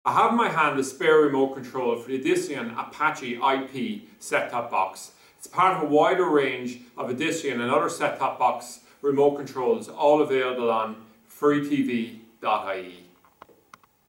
I have in my hand a spare remote control for the Edition Apache IP set-top box. It's part of a wider range of Edition and other set-top box remote controls, all available on freetv.ie.